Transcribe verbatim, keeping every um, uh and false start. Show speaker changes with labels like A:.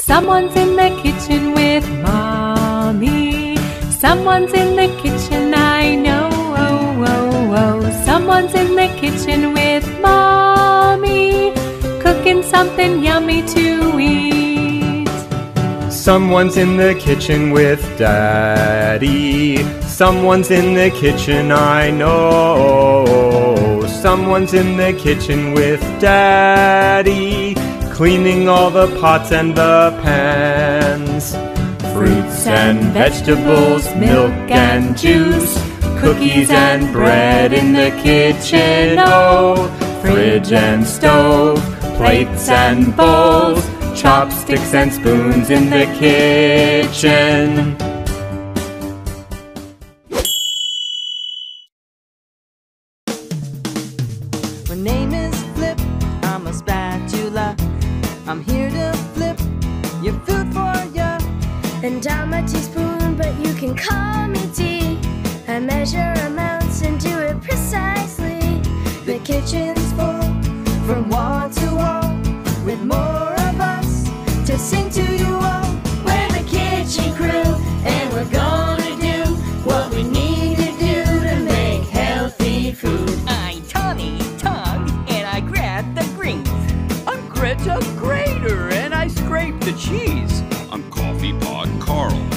A: Someone's in the kitchen with Mommy. Someone's in the kitchen, I know. Oh, oh, oh. Someone's in the kitchen with Mommy, cooking something yummy to eat.
B: Someone's in the kitchen with Daddy. Someone's in the kitchen, I know. Someone's in the kitchen with Daddy, cleaning all the pots and the pans. Fruits and vegetables, milk and juice, cookies and bread in the kitchen, oh. Fridge and stove, plates and bowls, chopsticks and spoons in the kitchen.
C: My name is Flip, I'm a spatula. I'm here to flip your food for ya.
D: And I'm a teaspoon, but you can call me tea. I measure amounts and do it precisely.
C: The kitchen's full from wall to wall, with more of us to sing to you all.
D: We're the kitchen crew, and we're gonna do what we need to do to make healthy food.
E: I'm Tommy Tongue, and I grab the greens.
F: I'm Greta Grater, and I scrape the cheese.
G: I'm Coffee Pot Carl,